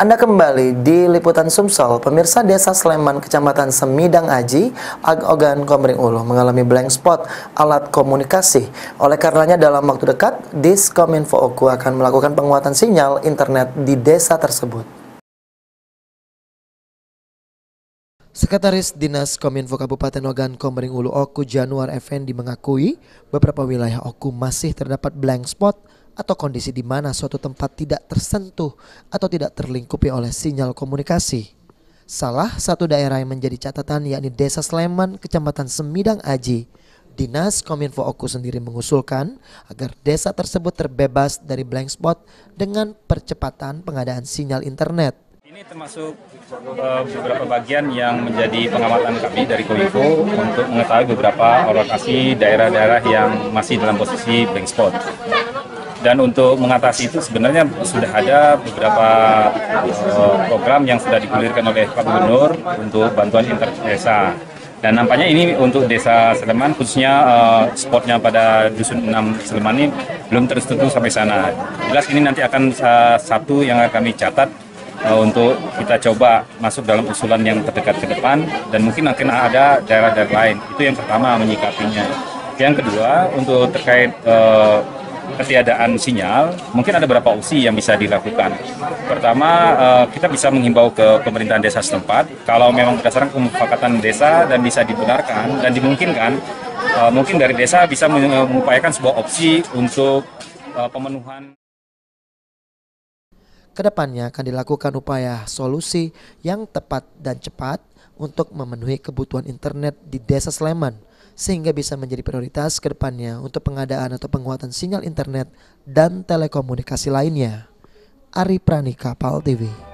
Anda kembali di Liputan Sumsel. Pemirsa, Desa Sleman, Kecamatan Semidang Aji, Ag-Ogan, Komering Ulu mengalami blank spot alat komunikasi. Oleh karenanya dalam waktu dekat, Diskominfo Oku akan melakukan penguatan sinyal internet di desa tersebut. Sekretaris Dinas Kominfo Kabupaten Ogan Komering Ulu Oku Januar Effendi mengakui beberapa wilayah Oku masih terdapat blank spot atau kondisi di mana suatu tempat tidak tersentuh atau tidak terlingkupi oleh sinyal komunikasi. Salah satu daerah yang menjadi catatan yakni Desa Sleman, Kecamatan Semidang Aji. Dinas Kominfo Oku sendiri mengusulkan agar desa tersebut terbebas dari blank spot dengan percepatan pengadaan sinyal internet. Ini termasuk beberapa bagian yang menjadi pengamatan kami dari Kominfo untuk mengetahui beberapa lokasi daerah-daerah yang masih dalam posisi blank spot. Dan untuk mengatasi itu sebenarnya sudah ada beberapa program yang sudah digulirkan oleh Pak Gubernur untuk bantuan internet desa. Dan nampaknya ini untuk Desa Sleman, khususnya spotnya pada Dusun 6 Sleman ini belum tersentuh sampai sana. Jelas ini nanti akan satu yang akan kami catat untuk kita coba masuk dalam usulan yang terdekat ke depan, dan mungkin akan ada daerah-daerah lain. Itu yang pertama menyikapinya. Yang kedua, untuk terkait ketiadaan sinyal, mungkin ada beberapa opsi yang bisa dilakukan. Pertama, kita bisa menghimbau ke pemerintahan desa setempat, kalau memang berdasarkan kemufakatan desa dan bisa dibenarkan dan dimungkinkan, mungkin dari desa bisa mengupayakan sebuah opsi untuk pemenuhan. Kedepannya akan dilakukan upaya solusi yang tepat dan cepat untuk memenuhi kebutuhan internet di Desa Sleman, sehingga bisa menjadi prioritas ke depannya untuk pengadaan atau penguatan sinyal internet dan telekomunikasi lainnya. Ari Pranika, PAL TV.